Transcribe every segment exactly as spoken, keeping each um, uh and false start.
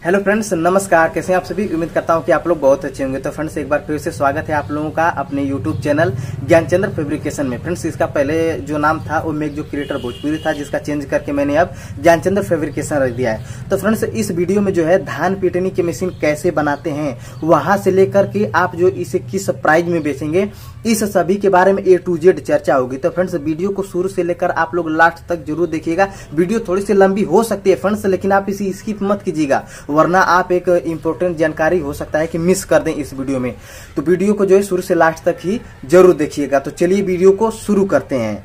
Hello friends, नमस्कार। कैसे हैं आप सभी? उम्मीद करता हूं कि आप लोग बहुत अच्छे होंगे। तो फ्रेंड्स, एक बार फिर से स्वागत है आप लोगों का अपने यूट्यूब चैनल ज्ञानचंद्र फैब्रिकेशन में। फ्रेंड्स, इसका पहले जो नाम था वो मेक जो क्रिएटर भोजपुरी था, जिसका चेंज करके मैंने अब ज्ञानचंद्र फैब्रिकेशन रख दिया है। तो फ्रेंड्स, इस वीडियो में जो है धान पीटने की मशीन कैसे बनाते हैं, वहां से लेकर के आप जो इसे किस प्राइस में बेचेंगे, इस सभी के बारे में ए टू जेड चर्चा होगी। तो फ्रेंड्स, वीडियो को शुरू से लेकर आप लोग लास्ट तक जरूर देखिएगा। वीडियो थोड़ी सी लंबी हो सकती है फ्रेंड्स, लेकिन आप इसे स्किप मत कीजिएगा, वरना आप एक इंपॉर्टेंट जानकारी हो सकता है कि मिस कर दें इस वीडियो में। तो वीडियो को जो है शुरू से लास्ट तक ही जरूर देखिएगा। तो चलिए वीडियो को शुरू करते हैं।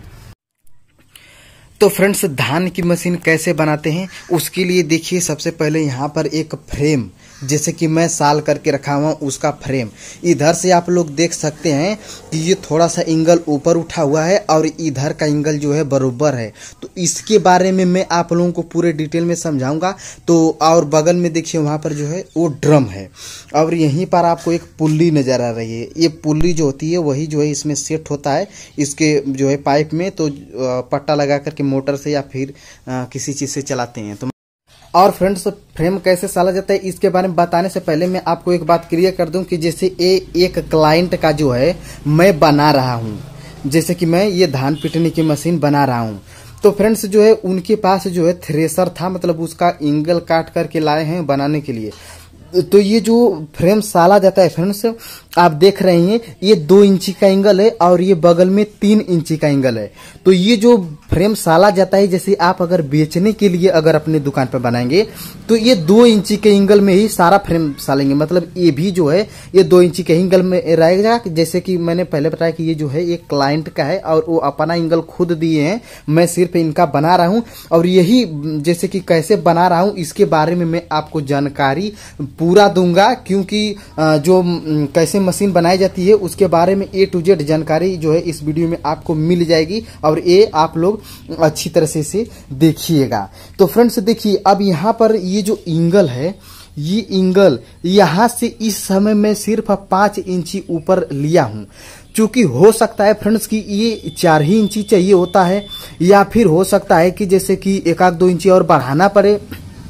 तो फ्रेंड्स, धान की मशीन कैसे बनाते हैं उसके लिए देखिए, सबसे पहले यहाँ पर एक फ्रेम, जैसे कि मैं साल करके रखा हुआ उसका फ्रेम, इधर से आप लोग देख सकते हैं कि ये थोड़ा सा एंगल ऊपर उठा हुआ है और इधर का एंगल जो है बराबर है। तो इसके बारे में मैं आप लोगों को पूरे डिटेल में समझाऊंगा। तो और बगल में देखिए वहाँ पर जो है वो ड्रम है और यहीं पर आपको एक पुल्ली नजर आ रही है। ये पुल्ली जो होती है वही जो है इसमें सेट होता है इसके जो है पाइप में। तो पट्टा लगा करके मोटर से या फिर किसी चीज से चलाते हैं। तो और फ्रेंड्स, फ्रेम कैसे साला जाता है इसके बारे में बताने से पहले मैं आपको एक बात क्लियर कर दूं कि जैसे ये एक क्लाइंट का जो है मैं बना रहा हूं, जैसे कि मैं ये धान पीटने की मशीन बना रहा हूं। तो फ्रेंड्स, जो है उनके पास जो है थ्रेसर था, मतलब उसका एंगल काट करके लाए हैं बनाने के लिए। तो ये जो फ्रेम साला जाता है फ्रेंड्स, आप देख रहे हैं ये दो इंची का एंगल है और ये बगल में तीन इंची का एंगल है। तो ये जो फ्रेम साला जाता है, जैसे आप अगर बेचने के लिए अगर अपने दुकान पर बनाएंगे तो ये दो इंची के एंगल में ही सारा फ्रेम सालेंगे। मतलब ये भी जो है ये दो इंची के एंगल में रहेगा। जैसे कि मैंने पहले बताया कि ये जो है एक क्लाइंट का है और वो अपना एंगल खुद दिए हैं, मैं सिर्फ इनका बना रहा हूं। और यही जैसे कि कैसे बना रहा हूं इसके बारे में मैं आपको जानकारी पूरा दूंगा, क्योंकि जो कैसे मशीन बनाई जाती है उसके बारे में ए टू जेड जानकारी जो है इस वीडियो में आपको मिल जाएगी और ये आप लोग अच्छी तरह से इसे देखिएगा। तो फ्रेंड्स देखिए, अब यहाँ पर ये जो एंगल है, ये एंगल यहाँ से इस समय मैं सिर्फ पांच इंची ऊपर लिया हूं। चूंकि हो सकता है फ्रेंड्स कि ये चार ही इंची चाहिए होता है, या फिर हो सकता है कि जैसे कि एक आध दो इंची और बढ़ाना पड़े।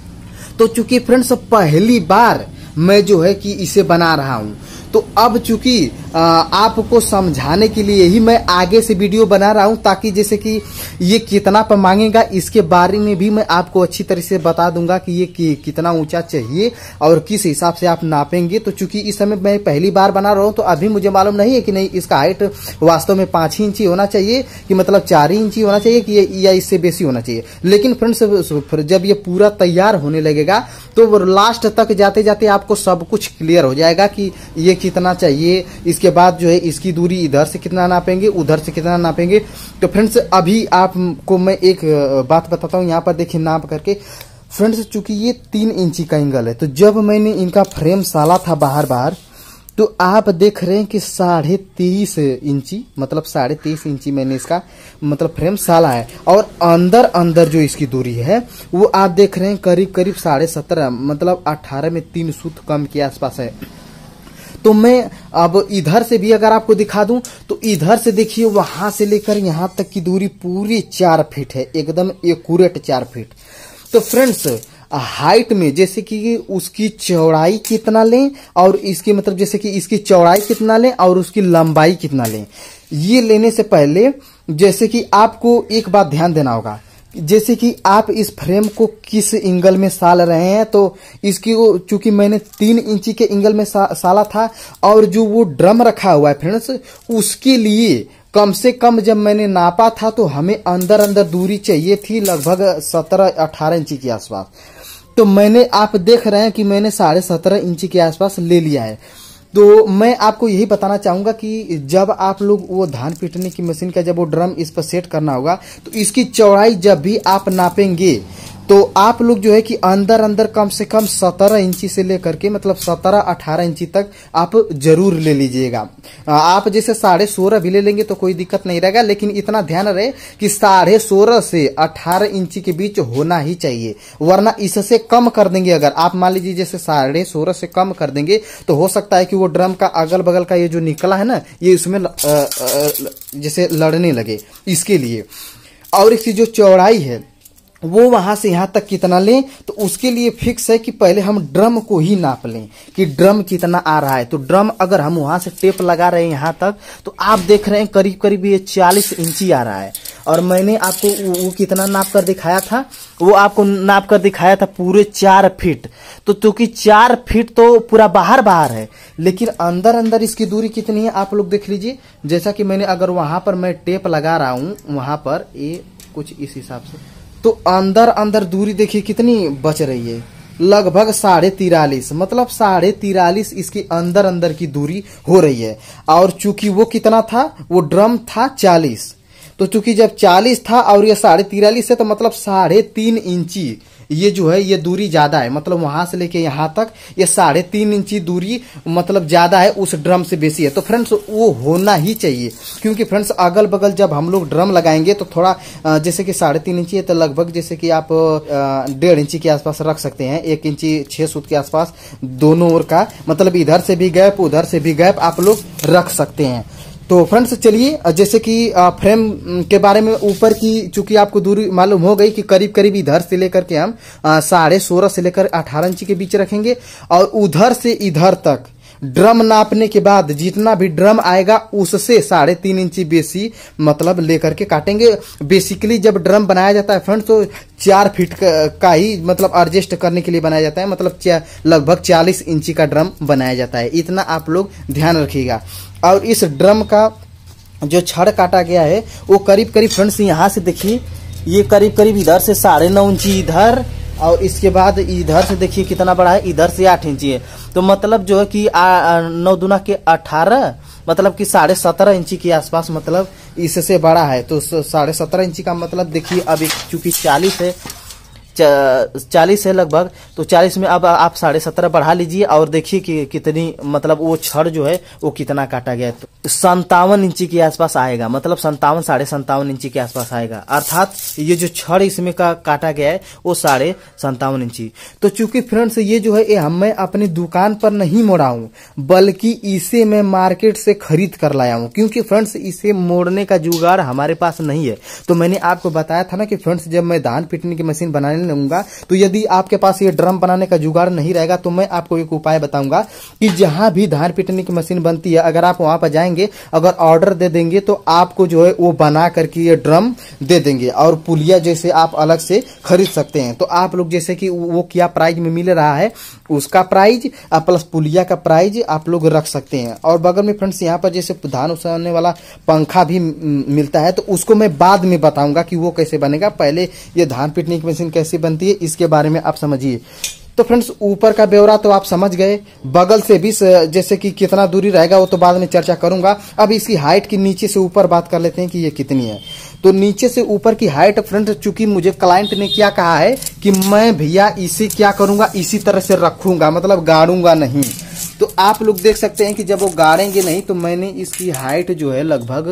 तो चूंकि फ्रेंड्स पहली बार मैं जो है कि इसे बना रहा हूं, तो अब चूंकि आपको समझाने के लिए ही मैं आगे से वीडियो बना रहा हूं, ताकि जैसे कि ये कितना पर मांगेगा इसके बारे में भी मैं आपको अच्छी तरह से बता दूंगा कि ये कि, कितना ऊंचा चाहिए और किस हिसाब से आप नापेंगे। तो चूंकि इस समय मैं पहली बार बना रहा हूं तो अभी मुझे मालूम नहीं है कि नहीं इसका हाइट वास्तव में पांच ही इंची होना चाहिए कि मतलब चार ही इंची होना चाहिए कि या इससे बेसी होना चाहिए। लेकिन फ्रेंड्स, जब ये पूरा तैयार होने लगेगा तो लास्ट तक जाते जाते आपको सब कुछ क्लियर हो जाएगा कि ये कितना चाहिए। इसके बाद जो है इसकी दूरी इधर से कितना नापेंगे, उधर से कितना नापेंगे। तो फ्रेंड्स, अभी आपको मैं एक बात बताता हूं। यहाँ पर देखिए नाप करके फ्रेंड्स, चूंकि ये तीन इंची का एंगल है, तो जब मैंने इनका फ्रेम साला था बाहर बाहर, तो आप देख रहे हैं कि साढ़े तेईस इंची मतलब साढ़े तेईस इंची मैंने इसका मतलब फ्रेम साला है। और अंदर अंदर जो इसकी दूरी है वो आप देख रहे हैं करीब करीब साढ़े सत्रह मतलब अठारह में तीन सूत कम के आसपास है। तो मैं अब इधर से भी अगर आपको दिखा दूं तो इधर से देखिए वहां से लेकर यहां तक की दूरी पूरी चार फीट है, एकदम एक्यूरेट चार फीट। तो फ्रेंड्स, हाइट में जैसे कि उसकी चौड़ाई कितना लें और इसकी मतलब जैसे कि इसकी चौड़ाई कितना लें और उसकी लंबाई कितना लें, ये लेने से पहले जैसे कि आपको एक बात ध्यान देना होगा। जैसे कि आप इस फ्रेम को किस एंगल में साल रहे हैं, तो इसकी चूंकि मैंने तीन इंची के एंगल में सा, साला था और जो वो ड्रम रखा हुआ है फ्रेंड्स, उसके लिए कम से कम जब मैंने नापा था तो हमें अंदर अंदर दूरी चाहिए थी लगभग सत्रह अठारह इंची के आसपास। तो मैंने आप देख रहे हैं कि मैंने साढ़े सत्रह इंची के आसपास ले लिया है। तो मैं आपको यही बताना चाहूंगा कि जब आप लोग वो धान पीटने की मशीन का जब वो ड्रम इस पर सेट करना होगा, तो इसकी चौड़ाई जब भी आप नापेंगे तो आप लोग जो है कि अंदर अंदर कम से कम सत्रह इंची से लेकर के मतलब सत्रह अठारह इंची तक आप जरूर ले लीजिएगा। आप जैसे साढ़े सोलह भी ले लेंगे तो कोई दिक्कत नहीं रहेगा, लेकिन इतना ध्यान रहे कि साढ़े सोलह से अठारह इंची के बीच होना ही चाहिए, वरना इससे कम कर देंगे अगर आप मान लीजिए जैसे साढ़े सोलह से कम कर देंगे तो हो सकता है कि वो ड्रम का अगल बगल का ये जो निकला है ना, ये इसमें जैसे लड़ने लगे। इसके लिए और इसकी जो चौड़ाई है वो वहां से यहां तक कितना लें, तो उसके लिए फिक्स है कि पहले हम ड्रम को ही नाप लें कि ड्रम कितना आ रहा है। तो ड्रम अगर हम वहां से टेप लगा रहे हैं यहां तक, तो आप देख रहे हैं करीब करीब ये चालीस इंची आ रहा है। और मैंने आपको वो कितना नाप कर दिखाया था, वो आपको नाप कर दिखाया था पूरे चार फीट। तो क्योंकि चार फीट तो पूरा बाहर बाहर है, लेकिन अंदर अंदर इसकी दूरी कितनी है आप लोग देख लीजिए। जैसा कि मैंने अगर वहां पर मैं टेप लगा रहा हूं, वहां पर ये कुछ इस हिसाब से, तो अंदर अंदर दूरी देखिए कितनी बच रही है, लगभग साढ़े तिरालीस, मतलब साढ़े तिरालीस इसके अंदर अंदर की दूरी हो रही है। और चूंकि वो कितना था, वो ड्रम था चालीस, तो चूंकि जब चालीस था और ये साढ़े तिरालीस है, तो मतलब साढ़े तीन इंची ये जो है ये दूरी ज्यादा है। मतलब वहां से लेके यहां तक ये साढ़े तीन इंची दूरी मतलब ज्यादा है, उस ड्रम से बेसी है। तो फ्रेंड्स वो होना ही चाहिए, क्योंकि फ्रेंड्स अगल बगल जब हम लोग ड्रम लगाएंगे तो थोड़ा जैसे कि साढ़े तीन इंची है, तो लगभग जैसे कि आप डेढ़ इंची के आसपास रख सकते हैं, एक इंची छह सूत के आसपास दोनों ओर का, मतलब इधर से भी गैप उधर से भी गैप आप लोग रख सकते हैं। तो फ्रेंड्स चलिए, जैसे कि फ्रेम के बारे में ऊपर की चूंकि आपको दूरी मालूम हो गई कि करीब करीब इधर से लेकर के हम साढ़े सोलह से लेकर अठारह इंची के बीच रखेंगे, और उधर से इधर तक ड्रम नापने के बाद जितना भी ड्रम आएगा उससे साढ़े तीन इंची बेसी मतलब लेकर के काटेंगे। बेसिकली जब ड्रम बनाया जाता है फ्रेंड्स, तो चार फीट का ही मतलब एडजस्ट करने के लिए बनाया जाता है, मतलब लगभग चालीस इंची का ड्रम बनाया जाता है। इतना आप लोग ध्यान रखिएगा। और इस ड्रम का जो छड़ काटा गया है वो करीब करीब फ्रेंड्स यहाँ से देखिए, ये करीब करीब इधर से साढ़े नौ इंची इधर, और इसके बाद इधर से देखिए कितना बड़ा है, इधर से आठ इंची है। तो मतलब जो है कि नौ दुना के अठारह, मतलब कि साढ़े सत्रह इंची के आसपास, मतलब इससे बड़ा है। तो साढ़े सत्रह इंची का मतलब देखिए, अब चूंकि चालीस है, चालीस है लगभग, तो चालीस में अब आप साढ़े सत्रह बढ़ा लीजिए और देखिए कि कितनी मतलब वो छड़ जो है वो कितना काटा गया है। तो संतावन इंची के आसपास आएगा, मतलब संतावन साढ़े संतावन इंची के आसपास आएगा, अर्थात ये जो छड़ इसमें का काटा गया है वो साढ़े संतावन इंची। तो चूंकि फ्रेंड्स ये जो है ये हम मैं अपनी दुकान पर नहीं मोड़ा हूँ, बल्कि इसे मैं मार्केट से खरीद कर लाया हूँ, क्योंकि फ्रेंड्स इसे मोड़ने का जुगाड़ हमारे पास नहीं है। तो मैंने आपको बताया था ना कि फ्रेंड्स जब मैं धान पीटने की मशीन बनाने लूंगा, तो यदि आपके पास ये ड्रम बनाने का जुगाड़ नहीं रहेगा, तो मैं आपको एक उपाय बताऊंगा कि जहां भी धान पीटने की मशीन बनती है, अगर आप वहां पर जाएंगे, अगर ऑर्डर दे देंगे, तो आपको जो है वो बना करके ये ड्रम दे देंगे, और पुलिया जैसे आप अलग से खरीद सकते हैं। तो आप लोग जैसे कि वो क्या प्राइस में मिल रहा है उसका प्राइस प्लस पुलिया का प्राइस आप लोग रख सकते हैं। और बगल में फ्रेंड्स यहाँ पर जैसे धान उसाने वाला पंखा भी मिलता है, तो उसको मैं बाद में बताऊंगा कि वो कैसे बनेगा। पहले ये धान पीटने की मशीन कैसे बनती है इसके बारे में आप समझिए। तो फ्रेंड्स ऊपर का ब्यौरा तो आप समझ गए, बगल से भी जैसे कि कितना दूरी रहेगा वो तो बाद में चर्चा करूंगा। अब इसकी हाइट की नीचे से ऊपर बात कर लेते हैं कि ये कितनी है। तो नीचे से ऊपर की हाइट फ्रेंड्स, चूंकि मुझे क्लाइंट ने क्या कहा है कि मैं भैया इसे क्या करूंगा, इसी तरह से रखूंगा, मतलब गाड़ूंगा नहीं। तो आप लोग देख सकते हैं कि जब वो गाड़ेंगे नहीं, तो मैंने इसकी हाइट जो है लगभग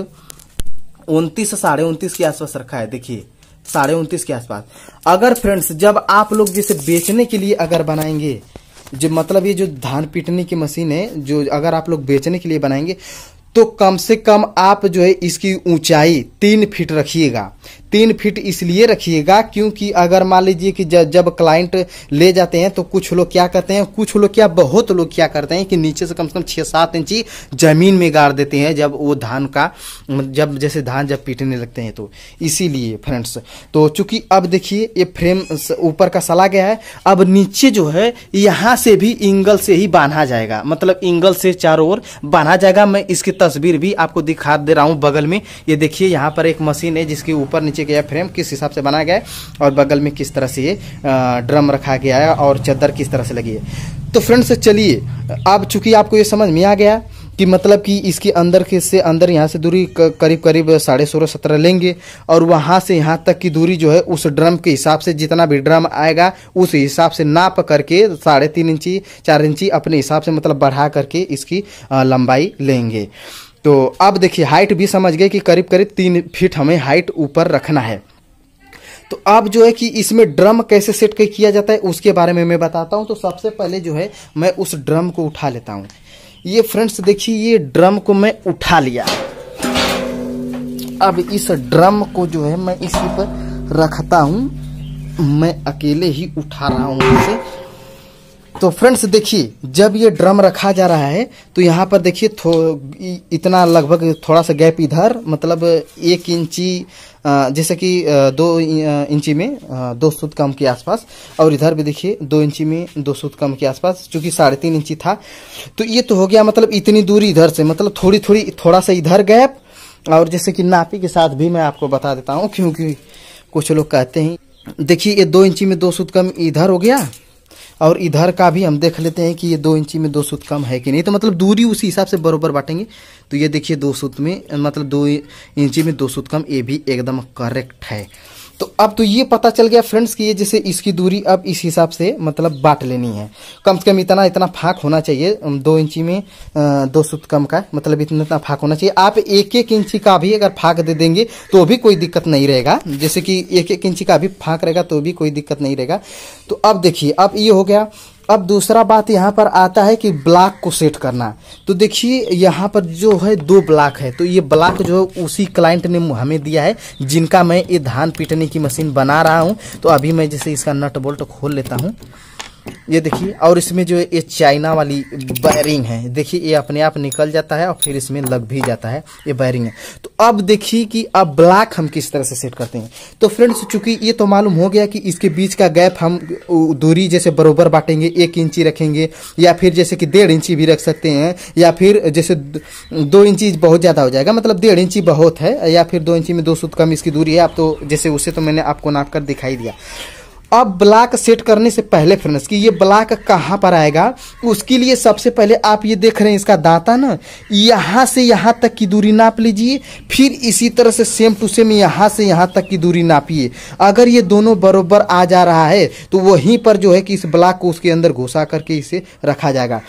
उनतीस साढ़े उनतीस के आसपास रखा है। देखिए साढ़े उनतीस के आसपास। अगर फ्रेंड्स जब आप लोग जैसे बेचने के लिए अगर बनाएंगे, जो मतलब ये जो धान पीटने की मशीन है, जो अगर आप लोग बेचने के लिए बनाएंगे, तो कम से कम आप जो है इसकी ऊंचाई तीन फीट रखिएगा। तीन फीट इसलिए रखिएगा क्योंकि अगर मान लीजिए कि जब क्लाइंट ले जाते हैं, तो कुछ लोग क्या करते हैं, कुछ लोग क्या बहुत लोग क्या करते हैं कि नीचे से कम से कम छह सात इंची जमीन में गाड़ देते हैं, जब वो धान का जब जैसे धान जब पीटने लगते हैं। तो इसीलिए फ्रेंड्स, तो चूंकि अब देखिए ये फ्रेम ऊपर का सला गया है, अब नीचे जो है यहाँ से भी इंगल से ही बांधा जाएगा, मतलब इंगल से चारों ओर बांधा जाएगा। मैं इसकी तस्वीर भी आपको दिखा दे रहा हूँ बगल में। ये देखिए यहाँ पर एक मशीन है जिसके ऊपर नीचे गया फ्रेम किस हिसाब से बनाया गया है, और बगल में किस तरह से ये ड्रम रखा गया है, और चादर किस तरह से लगी है। तो फ्रेंड्स चलिए, अब चूंकि आपको ये समझ में आ गया कि मतलब कि इसके अंदर के से अंदर यहाँ से दूरी करीब करीब साढ़े सोलह सत्रह लेंगे, और वहाँ से यहाँ तक की दूरी जो है उस ड्रम के हिसाब से, जितना भी ड्रम आएगा उस हिसाब से नाप करके साढ़े तीन इंची चार इंची अपने हिसाब से मतलब बढ़ा करके इसकी लंबाई लेंगे। तो अब देखिए हाइट भी समझ गए कि करीब करीब तीन फीट हमें हाइट ऊपर रखना है। तो अब जो है कि इसमें ड्रम कैसे सेट किया जाता है उसके बारे में मैं बताता हूं। तो सबसे पहले जो है मैं उस ड्रम को उठा लेता हूं। ये फ्रेंड्स देखिए, ये ड्रम को मैं उठा लिया। अब इस ड्रम को जो है मैं इसी पर रखता हूं। मैं अकेले ही उठा रहा हूँ इसे। तो फ्रेंड्स देखिए, जब ये ड्रम रखा जा रहा है तो यहाँ पर देखिए इतना लगभग थोड़ा सा गैप इधर, मतलब एक इंची जैसे कि दो इंची में दो सूत कम के आसपास, और इधर भी देखिए दो इंची में दो सूत कम के आसपास, चूंकि साढ़े तीन इंची था। तो ये तो हो गया मतलब इतनी दूरी इधर से, मतलब थोड़ी थोड़ी थोड़ा सा इधर गैप। और जैसे कि नापी के साथ भी मैं आपको बता देता हूँ, क्योंकि कुछ लोग कहते हैं। देखिए ये दो इंची में दो सूत कम इधर हो गया, और इधर का भी हम देख लेते हैं कि ये दो इंची में दो सूत कम है कि नहीं। तो मतलब दूरी उसी हिसाब से बरोबर बांटेंगे। तो ये देखिए दो सूत में, मतलब दो इंची में दो सूत कम, ये भी एकदम करेक्ट है। तो अब तो ये पता चल गया फ्रेंड्स कि ये जैसे इसकी दूरी अब इस हिसाब से मतलब बांट लेनी है। कम से कम इतना इतना फाक होना चाहिए, दो इंची में दो सूत कम का, मतलब इतना इतना फाक होना चाहिए। आप एक एक इंची का भी अगर फाक दे देंगे तो भी कोई दिक्कत नहीं रहेगा, जैसे कि एक एक इंची का भी फाक रहेगा तो भी कोई दिक्कत नहीं रहेगा। तो अब देखिए, अब ये हो गया। अब दूसरा बात यहाँ पर आता है कि ब्लॉक को सेट करना। तो देखिए यहाँ पर जो है दो ब्लॉक है, तो ये ब्लॉक जो है उसी क्लाइंट ने हमें दिया है, जिनका मैं ये धान पीटने की मशीन बना रहा हूँ। तो अभी मैं जैसे इसका नट बोल्ट खोल लेता हूँ, ये देखिए। और इसमें जो ये चाइना वाली वायरिंग है, देखिए ये अपने आप निकल जाता है और फिर इसमें लग भी जाता है, ये वायरिंग है। तो अब देखिए कि अब ब्लॉक हम किस तरह से सेट करते हैं। तो फ्रेंड्स चूंकि ये तो मालूम हो गया कि इसके बीच का गैप हम दूरी जैसे बरोबर बांटेंगे, एक इंची रखेंगे, या फिर जैसे कि डेढ़ इंची भी रख सकते हैं, या फिर जैसे दो इंची बहुत ज्यादा हो जाएगा, मतलब डेढ़ इंची बहुत है, या फिर दो इंची में दो सूत कम इसकी दूरी है। आप तो जैसे उससे तो मैंने आपको नाप कर दिखाई दिया। अब ब्लॉक सेट करने से पहले फ्रेंड्स कि ये ब्लॉक कहाँ पर आएगा, उसके लिए सबसे पहले आप ये देख रहे हैं इसका दांता ना, यहाँ से यहाँ तक की दूरी नाप लीजिए। फिर इसी तरह से सेम टू सेम यहाँ से यहाँ तक की दूरी नापिए। अगर ये दोनों बरोबर आ जा रहा है तो वहीं पर जो है कि इस ब्लॉक को उसके अंदर घुसा करके इसे रखा जाएगा।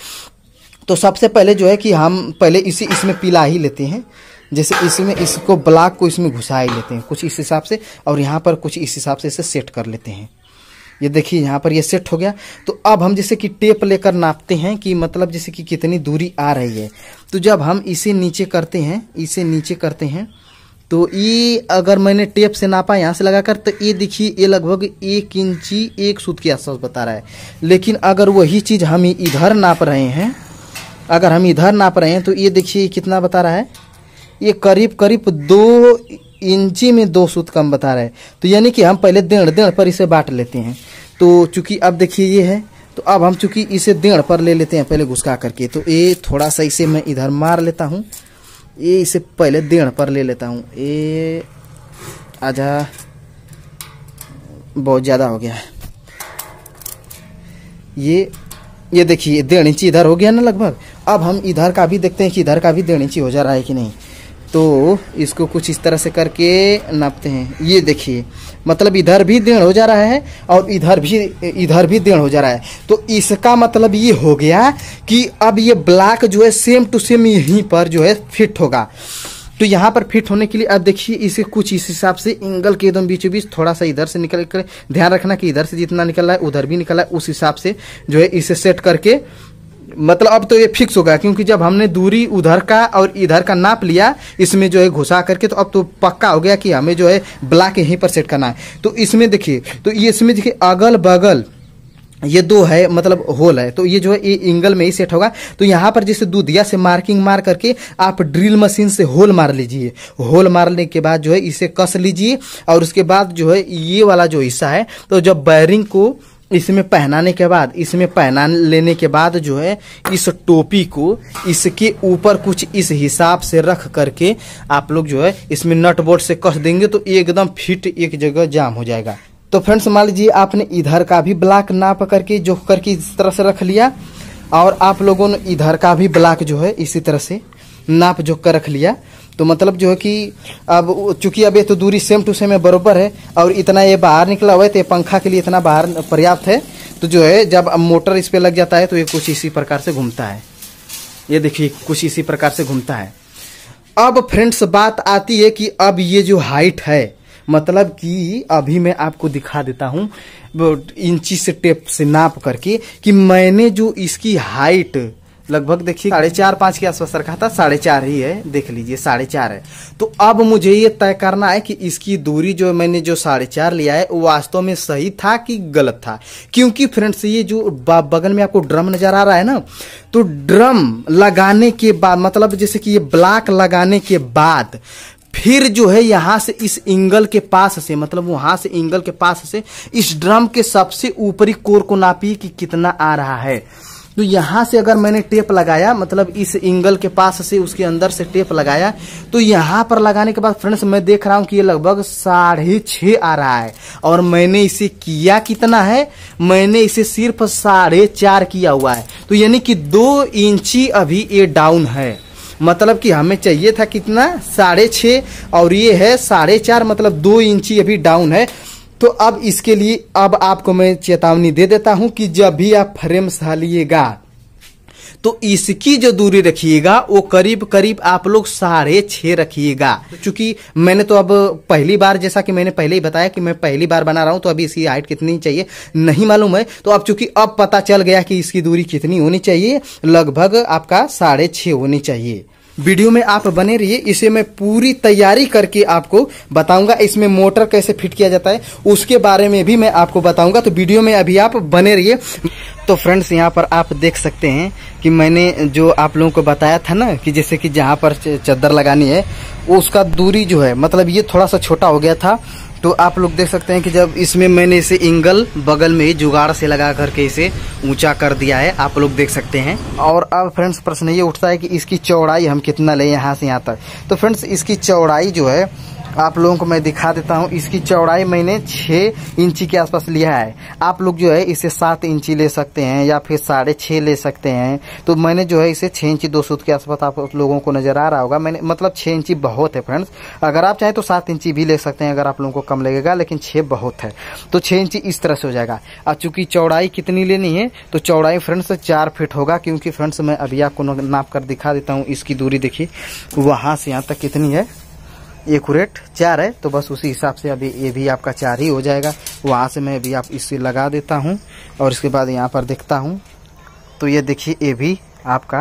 तो सबसे पहले जो है कि हम पहले इसे इसमें पिला ही लेते हैं, जैसे इसमें इसको ब्लॉक को इसमें घुसा ही लेते हैं कुछ इस हिसाब से, और यहाँ पर कुछ इस हिसाब से इसे सेट कर लेते हैं। ये देखिए यहाँ पर ये सेट हो गया। तो अब हम जैसे कि टेप लेकर नापते हैं कि मतलब जैसे कि कितनी दूरी आ रही है। तो जब हम इसे नीचे करते हैं, इसे नीचे करते हैं, तो ये अगर मैंने टेप से नापा यहाँ से लगाकर, तो ये देखिए ये लगभग एक इंची एक सूत के आसपास बता रहा है। लेकिन अगर वही चीज़ हम इधर नाप रहे हैं, अगर हम इधर नाप रहे हैं तो ये देखिए कितना बता रहा है, ये करीब करीब दो इंची में दो सूत कम बता रहा है। तो यानी कि हम पहले डेढ़ डेढ़ पर इसे बांट लेते हैं। तो चूंकि अब देखिए ये है, तो अब हम चूंकि इसे डेढ़ पर ले लेते हैं पहले घुसका करके। तो ये थोड़ा सा इसे मैं इधर मार लेता हूँ, ये इसे पहले डेढ़ पर ले लेता हूँ। ये आजा बहुत ज़्यादा हो गया है। ये ये देखिए डेढ़ इंची इधर हो गया ना लगभग। अब हम इधर का भी देखते हैं कि इधर का भी डेढ़ इंची हो जा रहा है कि नहीं। तो इसको कुछ इस तरह से करके नापते हैं। ये देखिए मतलब इधर भी डेढ़ हो जा रहा है और इधर भी इधर भी डेढ़ हो जा रहा है। तो इसका मतलब ये हो गया कि अब ये ब्लॉक जो है सेम टू सेम यहीं पर जो है फिट होगा। तो यहाँ पर फिट होने के लिए अब देखिए इसे कुछ इस हिसाब से एंगल के एकदम बीचों बीच थोड़ा सा इधर से निकल कर, ध्यान रखना कि इधर से जितना निकल रहा है उधर भी निकल रहा है, उस हिसाब से जो है इसे सेट करके, मतलब अब तो ये फिक्स होगा क्योंकि जब हमने दूरी उधर का और इधर का नाप लिया इसमें जो है घुसा करके, तो अब तो पक्का हो गया कि हमें जो है ब्लॉक यहीं पर सेट करना है। तो इसमें देखिए, तो ये इसमें देखिए अगल बगल ये दो है मतलब होल है, तो ये जो है ये एंगल में ही सेट होगा। तो यहाँ पर जैसे दूधिया से मार्किंग मार करके आप ड्रिल मशीन से होल मार लीजिए। होल मारने के बाद जो है इसे कस लीजिए और उसके बाद जो है ये वाला जो हिस्सा है, तो जब वायरिंग को इसमें पहनाने के बाद, इसमें पहना लेने के बाद जो है इस टोपी को इसके ऊपर कुछ इस हिसाब से रख करके आप लोग जो है इसमें नट बोल्ट से कस देंगे तो एकदम फिट एक जगह जाम हो जाएगा। तो फ्रेंड्स मान लीजिए आपने इधर का भी ब्लॉक नाप करके जो करके इस तरह से रख लिया और आप लोगों ने इधर का भी ब्लॉक जो है इसी तरह से नाप जोख कर रख लिया। तो मतलब जो है कि अब चूंकि अब ये तो दूरी सेम टू सेम है, बरोबर है, और इतना ये बाहर निकला हुआ है तो ये पंखा के लिए इतना बाहर पर्याप्त है। तो जो है जब मोटर इस पे लग जाता है तो ये कुछ इसी प्रकार से घूमता है। ये देखिए कुछ इसी प्रकार से घूमता है। अब फ्रेंड्स बात आती है कि अब ये जो हाइट है, मतलब कि अभी मैं आपको दिखा देता हूँ इंची से टेप से नाप करके कि मैंने जो इसकी हाइट लगभग देखिए साढ़े चार पाँच के आसपास रखा था, साढ़े चार ही है, देख लीजिए साढ़े चार है। तो अब मुझे ये तय करना है कि इसकी दूरी जो मैंने जो साढ़े चार लिया है वो वास्तव में सही था कि गलत था। क्योंकि फ्रेंड्स ये जो बगल में आपको ड्रम नजर आ रहा है ना, तो ड्रम लगाने के बाद मतलब जैसे कि ये ब्लॉक लगाने के बाद फिर जो है यहां से इस एंगल के पास से मतलब वहां से एंगल के पास से इस ड्रम के सबसे ऊपरी कोर को नापिए कि कितना आ रहा है। तो यहां से अगर मैंने टेप लगाया मतलब इस एंगल के पास से उसके अंदर से टेप लगाया, तो यहां पर लगाने के बाद फ्रेंड्स मैं देख रहा हूं कि ये लगभग साढ़े छह आ रहा है। और मैंने इसे किया कितना है, मैंने इसे सिर्फ साढ़े चार किया हुआ है। तो यानी कि दो इंची अभी ये डाउन है। मतलब कि हमें चाहिए था कितना, साढ़े छः, और ये है साढ़े चार, मतलब दो इंची अभी डाउन है। तो अब इसके लिए अब आपको मैं चेतावनी दे देता हूं कि जब भी आप फ्रेम सहालिएगा तो इसकी जो दूरी रखिएगा वो करीब करीब आप लोग साढ़े छः रखिएगा। क्योंकि मैंने तो अब पहली बार, जैसा कि मैंने पहले ही बताया कि मैं पहली बार बना रहा हूं, तो अभी इसकी हाइट कितनी चाहिए नहीं मालूम है। तो अब चूंकि अब पता चल गया कि इसकी दूरी कितनी होनी चाहिए, लगभग आपका साढ़े छः होनी चाहिए। वीडियो में आप बने रहिए, इसे मैं पूरी तैयारी करके आपको बताऊंगा। इसमें मोटर कैसे फिट किया जाता है उसके बारे में भी मैं आपको बताऊंगा, तो वीडियो में अभी आप बने रहिए। तो फ्रेंड्स यहाँ पर आप देख सकते हैं कि मैंने जो आप लोगों को बताया था ना कि जैसे कि जहाँ पर चादर लगानी है उसका दूरी जो है मतलब ये थोड़ा सा छोटा हो गया था। तो आप लोग देख सकते हैं कि जब इसमें मैंने इसे एंगल बगल में ही जुगाड़ से लगा करके इसे ऊंचा कर दिया है, आप लोग देख सकते हैं। और अब फ्रेंड्स प्रश्न ये उठता है कि इसकी चौड़ाई हम कितना लें यहाँ से यहाँ तक। तो फ्रेंड्स इसकी चौड़ाई जो है आप लोगों को मैं दिखा देता हूँ। इसकी चौड़ाई मैंने छः इंची के आसपास लिया है। आप लोग जो है इसे सात इंची ले सकते हैं या फिर साढ़े छः ले सकते हैं। तो मैंने जो है इसे छः इंची दो सूत के आसपास आप लोगों को नजर आ रहा होगा। मैंने मतलब छः इंची बहुत है फ्रेंड्स, अगर आप चाहें तो सात इंची भी ले सकते हैं अगर आप लोगों को कम लगेगा, लेकिन छः बहुत है। तो छः इंची इस तरह से हो जाएगा। अब चूंकि चौड़ाई कितनी लेनी है तो चौड़ाई फ्रेंड्स चार फीट होगा। क्योंकि फ्रेंड्स मैं अभी आपको नाप कर दिखा देता हूँ। इसकी दूरी देखिए वहां से यहाँ तक कितनी है, एक्यूरेट चार है। तो बस उसी हिसाब से अभी ये भी आपका चार ही हो जाएगा। वहां से मैं अभी आप इसे लगा देता हूं और इसके बाद यहाँ पर देखता हूं तो ये देखिए ये भी आपका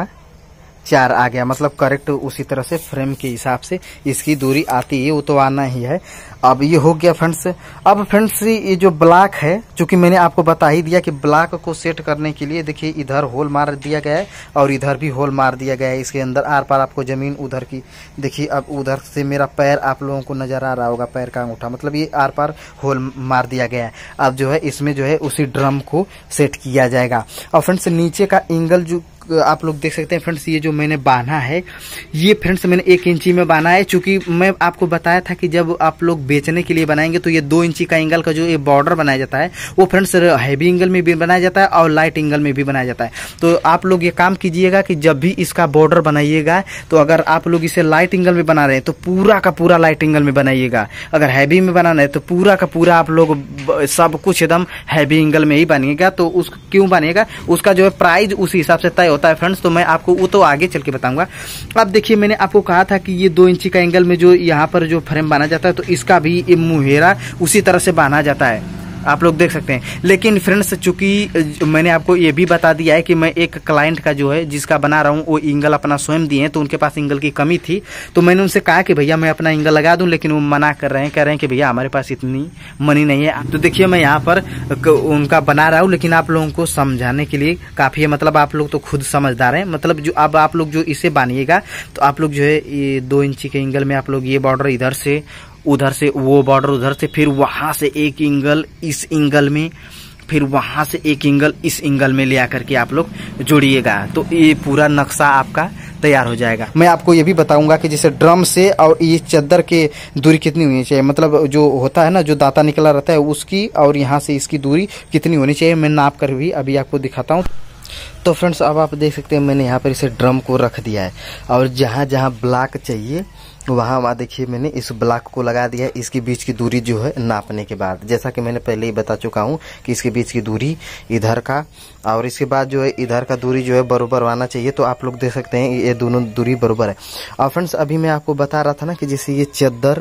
चार आ गया। मतलब करेक्ट उसी तरह से फ्रेम के हिसाब से इसकी दूरी आती है, वो तो आना ही है। अब ये हो गया फ्रेंड्स। अब फ्रेंड्स ये जो ब्लॉक है, चूंकि मैंने आपको बता ही दिया कि ब्लॉक को सेट करने के लिए देखिए इधर होल मार दिया गया है और इधर भी होल मार दिया गया है। इसके अंदर आर पार आपको जमीन उधर की देखिए। अब उधर से मेरा पैर आप लोगों को नजर आ रहा होगा, पैर का अंगूठा, मतलब ये आर पार होल मार दिया गया है। अब जो है इसमें जो है उसी ड्रम को सेट किया जाएगा। और फ्रेंड्स नीचे का एंगल जो आप लोग देख सकते हैं फ्रेंड्स, ये जो मैंने बांधा है ये फ्रेंड्स मैंने एक इंची में बांधा है। चूंकि मैं आपको बताया था कि जब आप लोग बेचने के लिए बनाएंगे तो ये दो इंची का एंगल का जो ये बॉर्डर बनाया जाता है वो फ्रेंड्स हैवी एंगल में भी बनाया जाता है और लाइट एंगल में भी बनाया जाता है। तो आप लोग ये काम कीजिएगा कि जब भी इसका बॉर्डर बनाइएगा तो अगर आप लोग इसे लाइट एंगल में बना रहे हैं तो पूरा का पूरा लाइट एंगल में बनाइएगा। अगर हैवी में बनाना है तो पूरा का पूरा आप लोग सब कुछ एकदम हैवी एंगल में ही बनिएगा। तो उस क्यों बनिएगा उसका जो है प्राइस उसी हिसाब से तय होता है फ्रेंड्स। तो मैं आपको वो तो आगे चल के बताऊंगा। अब देखिए मैंने आपको कहा था कि ये दो इंची का एंगल में जो यहाँ पर जो फ्रेम बना जाता है तो इसका भी ये मुहेरा उसी तरह से बांधा जाता है, आप लोग देख सकते हैं। लेकिन फ्रेंड्स चूंकि मैंने आपको ये भी बता दिया है कि मैं एक क्लाइंट का जो है जिसका बना रहा हूँ वो एंगल अपना स्वयं दिए हैं, तो उनके पास एंगल की कमी थी। तो मैंने उनसे कहा कि भैया मैं अपना एंगल लगा दूं, लेकिन वो मना कर रहे हैं, कह रहे हैं कि भैया हमारे पास इतनी मनी नहीं है। तो देखिए मैं यहाँ पर उनका बना रहा हूँ, लेकिन आप लोगों को समझाने के लिए काफी है। मतलब आप लोग तो खुद समझदार हैं। मतलब जो अब आप लोग जो इसे बानिएगा तो आप लोग जो है ये दो इंची के एंगल में आप लोग ये बॉर्डर इधर से उधर से वो बॉर्डर उधर से फिर वहां से एक एंगल इस एंगल में फिर वहां से एक एंगल इस एंगल में ले आकर के आप लोग जोड़िएगा तो ये पूरा नक्शा आपका तैयार हो जाएगा। मैं आपको ये भी बताऊंगा कि जैसे ड्रम से और ये चादर के दूरी कितनी होनी चाहिए, मतलब जो होता है ना जो दाता निकला रहता है उसकी और यहाँ से इसकी दूरी कितनी होनी चाहिए, मैं नाप कर भी अभी आपको दिखाता हूँ। तो फ्रेंड्स अब आप देख सकते हैं मैंने यहाँ पर इसे ड्रम को रख दिया है और जहाँ जहाँ ब्लॉक चाहिए वहाँ वहाँ देखिए मैंने इस ब्लॉक को लगा दिया है। इसके बीच की दूरी जो है नापने के बाद, जैसा कि मैंने पहले ही बता चुका हूँ कि इसके बीच की दूरी इधर का और इसके बाद जो है इधर का दूरी जो है बराबर आना चाहिए। तो आप लोग देख सकते हैं ये दोनों दूरी बराबर है। और फ्रेंड्स अभी मैं आपको बता रहा था ना कि जैसे ये चादर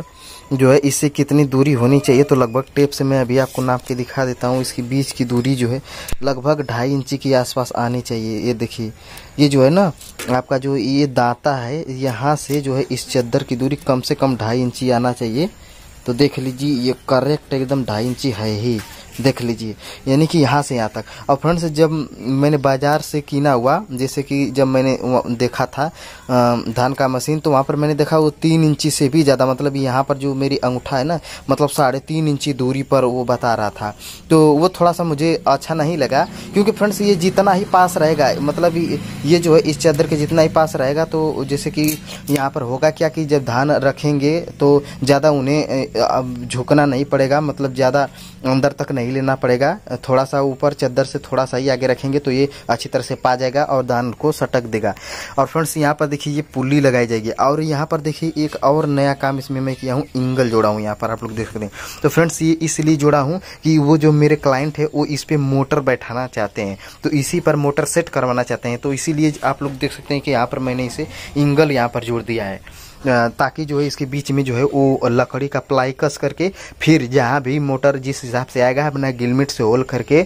जो है इससे कितनी दूरी होनी चाहिए। तो लगभग टेप से मैं अभी आपको नाप के दिखा देता हूँ। इसकी बीच की दूरी जो है लगभग ढाई इंची के आसपास आनी चाहिए। ये देखिए, ये जो है ना आपका जो ये दांता है, यहाँ से जो है इस चद्दर की दूरी कम से कम ढाई इंची आना चाहिए। तो देख लीजिए, ये करेक्ट एकदम ढाई इंची है ही, देख लीजिए, यानी कि यहाँ से यहाँ तक। और फ्रेंड्स, जब मैंने बाजार से कीना हुआ, जैसे कि जब मैंने देखा था धान का मशीन, तो वहाँ पर मैंने देखा वो तीन इंची से भी ज़्यादा, मतलब यहाँ पर जो मेरी अंगूठा है ना, मतलब साढ़े तीन इंची दूरी पर वो बता रहा था। तो वो थोड़ा सा मुझे अच्छा नहीं लगा, क्योंकि फ्रेंड्स ये जितना ही पास रहेगा, मतलब ये जो है इस चादर के जितना ही पास रहेगा, तो जैसे कि यहाँ पर होगा क्या कि जब धान रखेंगे तो ज़्यादा उन्हें झुकना नहीं पड़ेगा, मतलब ज़्यादा अंदर तक नहीं लेना पड़ेगा। थोड़ा सा ऊपर चद्दर से थोड़ा सा ही आगे रखेंगे तो ये अच्छी तरह से पा जाएगा और धान को सटक देगा। और फ्रेंड्स, यहाँ पर देखिए ये पुल्ली लगाई जाएगी। और यहाँ पर देखिए एक और नया काम इसमें मैं किया हूँ, इंगल जोड़ा हूँ। यहाँ पर आप लोग देख सकते हैं। तो फ्रेंड्स, ये इसलिए जोड़ा हूँ कि वो जो मेरे क्लाइंट है वो इस पर मोटर बैठाना चाहते हैं, तो इसी पर मोटर सेट करवाना चाहते हैं। तो इसीलिए आप लोग देख सकते हैं कि यहाँ पर मैंने इसे इंगल यहाँ पर जोड़ दिया है, ताकि जो है इसके बीच में जो है वो लकड़ी का प्लाई कस करके फिर जहाँ भी मोटर जिस हिसाब से आएगा अपना गिलमिट से होल करके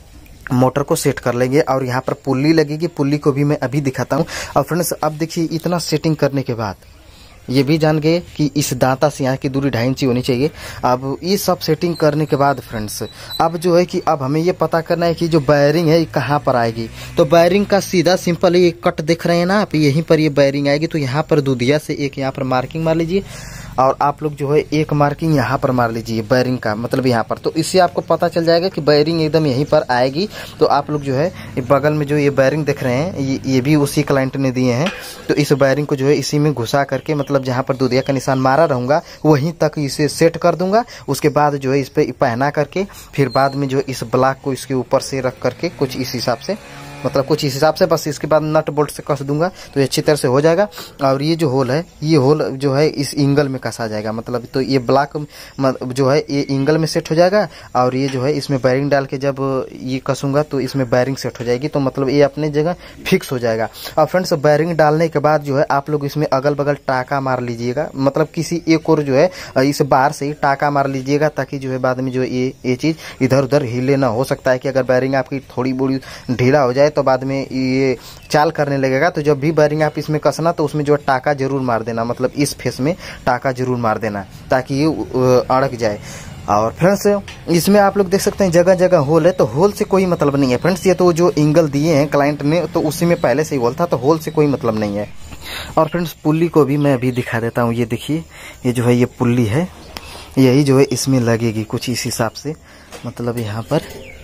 मोटर को सेट कर लेंगे। और यहाँ पर पुल्ली लगेगी, पुल्ली को भी मैं अभी दिखाता हूँ। और फ्रेंड्स, अब देखिए इतना सेटिंग करने के बाद ये भी जान गए कि इस दांता से यहाँ की दूरी ढाई इंची होनी चाहिए। अब ये सब सेटिंग करने के बाद फ्रेंड्स, अब जो है कि अब हमें ये पता करना है कि जो वायरिंग है ये कहाँ पर आएगी। तो वायरिंग का सीधा सिंपल ये कट दिख रहे हैं ना आप, यहीं पर ये वायरिंग आएगी। तो यहाँ पर दूधिया से एक यहाँ पर मार्किंग मार लीजिए, और आप लोग जो है एक मार्किंग यहाँ पर मार लीजिए वायरिंग का, मतलब यहाँ पर। तो इससे आपको पता चल जाएगा कि वायरिंग एकदम यहीं पर आएगी। तो आप लोग जो है बगल में जो ये वायरिंग देख रहे हैं, ये ये भी उसी क्लाइंट ने दिए हैं। तो इस वायरिंग को जो है इसी में घुसा करके, मतलब जहाँ पर दूधिया का निशान मारा रहूँगा वहीं तक इसे सेट कर दूंगा। उसके बाद जो है इस पर पहना करके फिर बाद में जो इस ब्लॉक को इसके ऊपर से रख करके कुछ इस हिसाब से, मतलब कुछ इस हिसाब से, बस इसके बाद नट बोल्ट से कस दूंगा तो ये अच्छी तरह से हो जाएगा। और ये जो होल है, ये होल जो है इस इंगल में कसा जाएगा, मतलब तो ये ब्लॉक जो है ये इंगल में सेट हो जाएगा। और ये जो है इसमें बैरिंग डाल के जब ये कसूंगा तो इसमें बैरिंग सेट हो जाएगी, तो मतलब ये अपने जगह फिक्स हो जाएगा। और फ्रेंड्स, बैरिंग डालने के बाद जो है आप लोग इसमें अगल बगल टाका मार लीजिएगा, मतलब किसी एक और जो है इस बाहर से ही टाका मार लीजिएगा, ताकि जो है बाद में जो ये ये चीज़ इधर उधर हिले ना। हो सकता है कि अगर बैरिंग आपकी थोड़ी बड़ी ढीला हो जाए तो बाद में ये चाल करने लगेगा। तो जब भी बैरिंग आप इसमें कसना तो उसमें जो टाका जरूर मार देना, मतलब इस फेस में टाका जरूर मार देना ताकि ये अड़क जाए। और फ्रेंड्स, इसमें आप लोग देख सकते हैं जगह जगह होल है, तो होल से कोई मतलब नहीं है फ्रेंड्स। ये तो जो इंगल दिए हैं क्लाइंट ने, तो उसी में पहले से ही होल था, तो होल से कोई मतलब नहीं है। और फ्रेंड्स, पुल्ली को भी मैं अभी दिखा देता हूँ। ये देखिए, ये जो है ये पुल्ली है, यही जो है इसमें लगेगी कुछ इस हिसाब से, मतलब यहाँ पर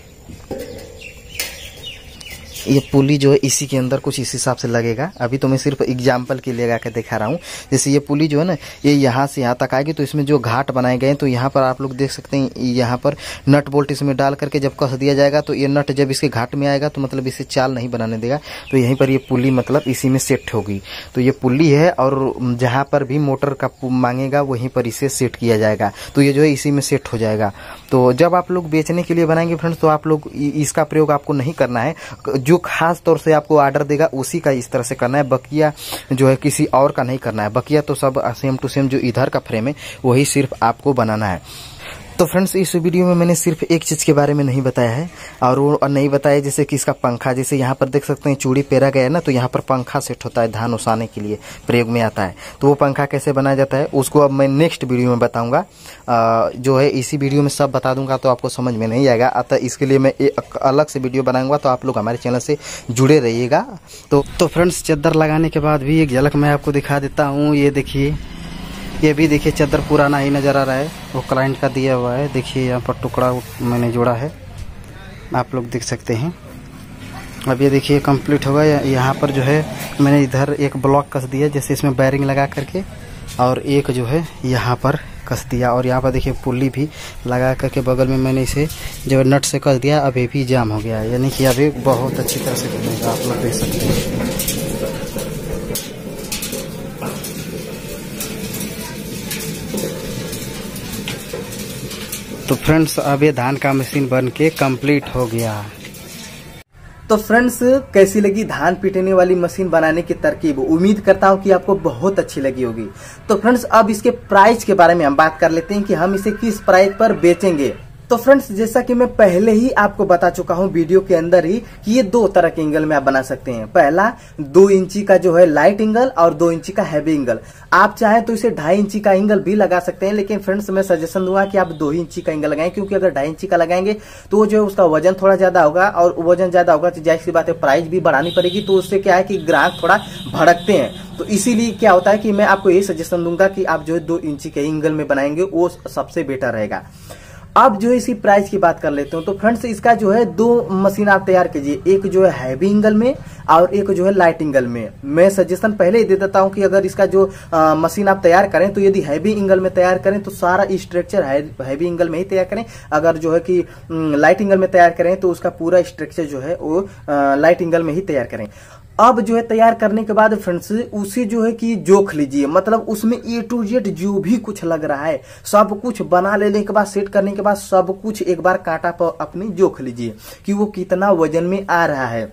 ये पुली जो है इसी के अंदर कुछ इस हिसाब से लगेगा। अभी तो मैं सिर्फ एग्जाम्पल के लिए लगा के दिखा रहा हूँ। जैसे ये पुली जो है ना, ये यहाँ से यहाँ तक आएगी, तो इसमें जो घाट बनाए गए हैं, तो यहाँ पर आप लोग देख सकते हैं, यहाँ पर नट बोल्ट इसमें डाल करके जब कस दिया जाएगा तो ये नट जब इसके घाट में आएगा तो मतलब इसे चाल नहीं बनाने देगा। तो यहीं पर ये पुली मतलब इसी में सेट होगी। तो ये पुली है, और जहाँ पर भी मोटर का मांगेगा वहीं पर इसे सेट किया जाएगा। तो ये जो है इसी में सेट हो जाएगा। तो जब आप लोग बेचने के लिए बनाएंगे फ्रेंड्स, तो आप लोग इसका प्रयोग आपको नहीं करना है। जो खास तौर से आपको ऑर्डर देगा उसी का इस तरह से करना है, बकिया जो है किसी और का नहीं करना है। बकिया तो सब सेम टू सेम जो इधर का फ्रेम है वही सिर्फ आपको बनाना है। तो फ्रेंड्स, इस वीडियो में मैंने सिर्फ एक चीज़ के बारे में नहीं बताया है, और वो नहीं बताया जैसे कि इसका पंखा, जैसे यहाँ पर देख सकते हैं चूड़ी पेरा गया है ना, तो यहाँ पर पंखा सेट होता है, धान ओसाने के लिए प्रयोग में आता है। तो वो पंखा कैसे बनाया जाता है उसको अब मैं नेक्स्ट वीडियो में बताऊंगा। जो है इसी वीडियो में सब बता दूंगा तो आपको समझ में नहीं आएगा, अतः इसके लिए मैं एक अलग से वीडियो बनाऊंगा। तो आप लोग हमारे चैनल से जुड़े रहिएगा। तो तो फ्रेंड्स, चद्दर लगाने के बाद भी एक झलक मैं आपको दिखा देता हूँ। ये देखिए, ये भी देखिए चद्दर पुराना ही नज़र आ रहा है, वो क्लाइंट का दिया हुआ है। देखिए यहाँ पर टुकड़ा मैंने जोड़ा है, आप लोग देख सकते हैं। अब ये देखिए कंप्लीट होगा। यहाँ पर जो है मैंने इधर एक ब्लॉक कस दिया, जैसे इसमें बैरिंग लगा करके, और एक जो है यहाँ पर कस दिया। और यहाँ पर देखिए पुल्ली भी लगा करके बगल में मैंने इसे जो है नट से कस दिया। अब ये भी जाम हो गया है, यानी कि अभी बहुत अच्छी तरह से बनेगा, आप लोग देख सकते हैं। तो फ्रेंड्स, अब ये धान का मशीन बन के कंप्लीट हो गया। तो फ्रेंड्स, कैसी लगी धान पीटने वाली मशीन बनाने की तरकीब? उम्मीद करता हूं कि आपको बहुत अच्छी लगी होगी। तो फ्रेंड्स, अब इसके प्राइस के बारे में हम बात कर लेते हैं कि हम इसे किस प्राइस पर बेचेंगे। तो फ्रेंड्स, जैसा कि मैं पहले ही आपको बता चुका हूं वीडियो के अंदर ही कि ये दो तरह के एंगल में आप बना सकते हैं। पहला दो इंची का जो है लाइट एंगल और दो इंची का हैवी एंगल। आप चाहे तो इसे ढाई इंची का एंगल भी लगा सकते हैं, लेकिन फ्रेंड्स मैं सजेशन दूंगा कि आप दो ही इंची का एंगल लगाएं, क्योंकि अगर ढाई इंची का लगाएंगे तो जो है उसका वजन थोड़ा ज्यादा होगा, और वजन ज्यादा होगा तो जाहिर सी बात है प्राइस भी बढ़ानी पड़ेगी। तो उससे क्या है कि ग्राहक थोड़ा भड़कते हैं। तो इसीलिए क्या होता है कि मैं आपको यही सजेशन दूंगा कि आप जो है दो इंची के एंगल में बनाएंगे, वो सबसे बेटर रहेगा। अब जो है इसी प्राइस की बात कर लेते हो। तो फ्रेंड्स, इसका जो है दो मशीन आप तैयार कीजिए, एक जो है हैवी एंगल में और एक जो है लाइट एंगल में। मैं सजेशन पहले ही दे देता हूं कि अगर इसका जो आ, मशीन आप तैयार करें तो यदि हैवी एंगल में तैयार करें तो सारा स्ट्रक्चर हैवी एंगल में ही तैयार करें। अगर जो है कि लाइट एंगल में तैयार करें तो उसका पूरा स्ट्रक्चर जो है वो लाइट एंगल में ही तैयार करें। अब जो है तैयार करने के बाद फ्रेंड्स, उसे जो है कि जोख लीजिए, मतलब उसमें ए टू जेड जो भी कुछ लग रहा है सब कुछ बना लेने के बाद, सेट करने के बाद सब कुछ एक बार कांटा पर अपनी जोख लीजिए कि वो कितना वजन में आ रहा है।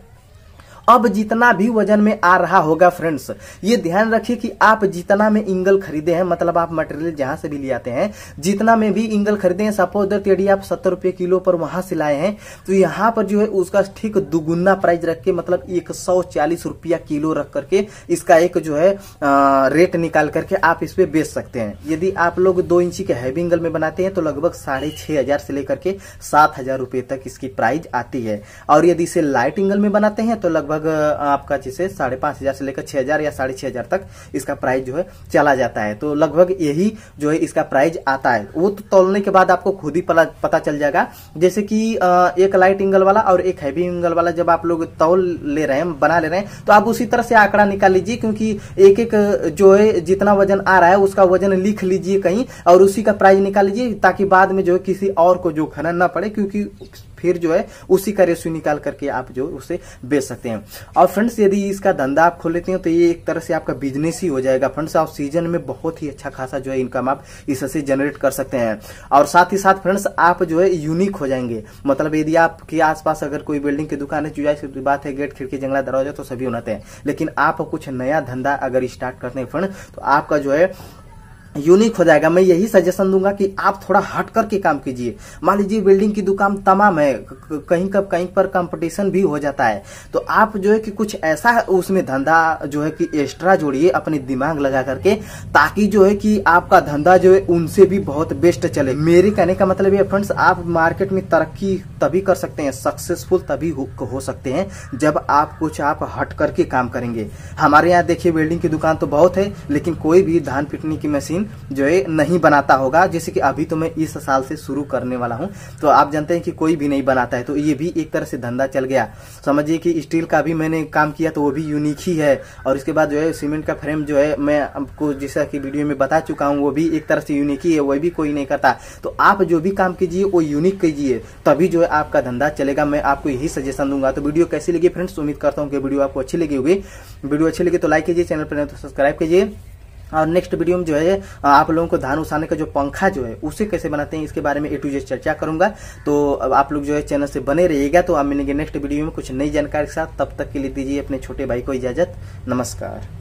अब जितना भी वजन में आ रहा होगा फ्रेंड्स, ये ध्यान रखिए कि आप जितना में इंगल खरीदे हैं, मतलब आप मटेरियल जहां से भी ले आते हैं, जितना में भी इंगल खरीदे हैं, सपोज दैट यदि आप सत्तर रुपए किलो पर वहां से लाए हैं तो यहाँ पर जो है उसका ठीक दुगुना प्राइस रख के, मतलब एक सौ चालीस रुपया किलो रख करके इसका एक जो है आ, रेट निकाल करके आप इस पे बेच सकते हैं। यदि आप लोग दो इंची के हैवी एंगल में बनाते हैं तो लगभग साढ़े छह हजार से लेकर के सात हजार रुपए तक इसकी प्राइस आती है, और यदि इसे लाइट एंगल में बनाते हैं तो लगभग आपका जैसे साढ़े पांच हजार से लेकर छह हजार या साढ़े छह हजार तक इसका प्राइस जो है चला जाता है। तो लगभग यही जो है इसका प्राइस आता है। वो तो तौलने के बाद आपको खुद ही पता चल जाएगा। जैसे कि एक लाइट एंगल वाला और एक हैवी एंगल वाला जब आप लोग तौल ले रहे हैं, बना ले रहे हैं, तो आप उसी तरह से आंकड़ा निकाल लीजिए, क्योंकि एक एक जो है जितना वजन आ रहा है उसका वजन लिख लीजिए कहीं और उसी का प्राइस निकाल लीजिए, ताकि बाद में जो है किसी और को जो खनन ना पड़े, क्योंकि फिर जो है उसी का रेशियो निकाल करके आप जो उसे बेच सकते हैं। और फ्रेंड्स, यदि इसका धंधा आप खोल लेते हैं तो ये एक तरह से आपका बिजनेस ही हो जाएगा फ्रेंड्स। आप सीजन में बहुत ही अच्छा खासा जो है इनकम आप इससे जनरेट कर सकते हैं। और साथ ही साथ फ्रेंड्स, आप जो है यूनिक हो जाएंगे। मतलब यदि आपके आसपास अगर कोई बिल्डिंग की दुकान है, जुजाई की बात है, गेट खिड़की जंगला दरवाजा तो सभी होते हैं, लेकिन आप कुछ नया धंधा अगर स्टार्ट करते हैं फ्रेंड्स तो आपका जो है यूनिक हो जाएगा। मैं यही सजेशन दूंगा कि आप थोड़ा हट करके काम कीजिए। मान लीजिए बिल्डिंग की दुकान तमाम है, कहीं कब कहीं पर कंपटीशन भी हो जाता है, तो आप जो है कि कुछ ऐसा उसमें धंधा जो है कि एक्स्ट्रा जोड़िए अपने दिमाग लगा करके, ताकि जो है कि आपका धंधा जो है उनसे भी बहुत बेस्ट चले। मेरे कहने का मतलब ये फ्रेंड्स, आप मार्केट में तरक्की तभी कर सकते हैं, सक्सेसफुल तभी हो, हो सकते हैं जब आप कुछ आप हट करके काम करेंगे। हमारे यहाँ देखिए बिल्डिंग की दुकान तो बहुत है, लेकिन कोई भी धान पीटने की मशीन जो है नहीं बनाता होगा। जैसे कि अभी तो मैं इस साल से शुरू करने वाला हूं, तो आप जानते हैं कि कोई भी नहीं बनाता है, तो ये भी एक तरह से धंधा चल गया। समझिए कि स्टील का भी मैंने काम किया तो वो भी यूनिक ही है, और इसके बाद जो है सीमेंट का फ्रेम जो है मैं आपको जैसा कि वीडियो में बता चुका हूं, वो भी एक तरह से यूनिक ही है, वो भी कोई नहीं करता। तो आप जो भी काम कीजिए वो यूनिक कीजिए, तभी जो है आपका धंधा चलेगा। मैं आपको यही सजेशन दूंगा। तो वीडियो कैसी लगी फ्रेंड्स? उम्मीद करता हूँ कि वीडियो आपको अच्छी लगी होगी। वीडियो अच्छी लगी तो लाइक कीजिए, चैनल पर तो सब्सक्राइब कीजिए। और नेक्स्ट वीडियो में जो है आप लोगों को धान उसाने का जो पंखा जो है उसे कैसे बनाते हैं इसके बारे में ए टू जेड चर्चा करूंगा। तो अब आप लोग जो है चैनल से बने रहिएगा। तो आप मिलेंगे नेक्स्ट वीडियो में कुछ नई जानकारी के साथ। तब तक के लिए दीजिए अपने छोटे भाई को इजाजत। नमस्कार।